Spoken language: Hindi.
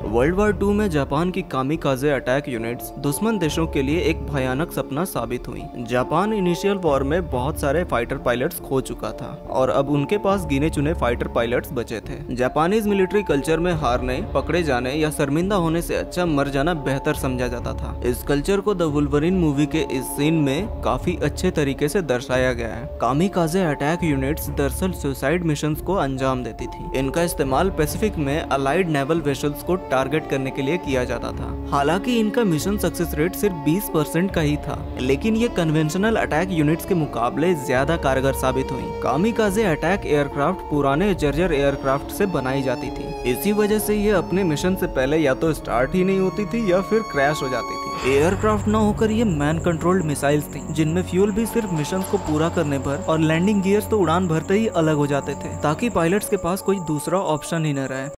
वर्ल्ड वार 2 में जापान की कामिकाजे अटैक यूनिट्स दुश्मन देशों के लिए एक भयानक सपना साबित हुई। जापान इनिशियल वॉर में बहुत सारे फाइटर पायलट्स खो चुका था और अब उनके पास गिने चुने फाइटर पायलट्स बचे थे। जापानीज मिलिट्री कल्चर में हारने, पकड़े जाने या शर्मिंदा होने से अच्छा मर जाना बेहतर समझा जाता था। इस कल्चर को द वुल्वरीन मूवी के इस सीन में काफी अच्छे तरीके से दर्शाया गया है। कामिकाजे अटैक यूनिट्स दरअसल सुसाइड मिशंस को अंजाम देती थी। इनका इस्तेमाल पैसिफिक में अलाइड नेवल वेसल्स को टारगेट करने के लिए किया जाता था। हालांकि इनका मिशन सक्सेस रेट सिर्फ 20% का ही था, लेकिन ये कन्वेंशनल अटैक यूनिट्स के मुकाबले ज्यादा कारगर साबित हुई। कामिकाजे अटैक एयरक्राफ्ट पुराने जर्जर एयरक्राफ्ट से बनाई जाती थी। इसी वजह से ये अपने मिशन से पहले या तो स्टार्ट ही नहीं होती थी या फिर क्रैश हो जाती थी। एयरक्राफ्ट न होकर ये मैन कंट्रोल्ड मिसाइल्स थी, जिनमें फ्यूल भी सिर्फ मिशन को पूरा करने पर और लैंडिंग गियर्स तो उड़ान भरते ही अलग हो जाते थे, ताकि पायलट्स के पास कोई दूसरा ऑप्शन ही न रहे।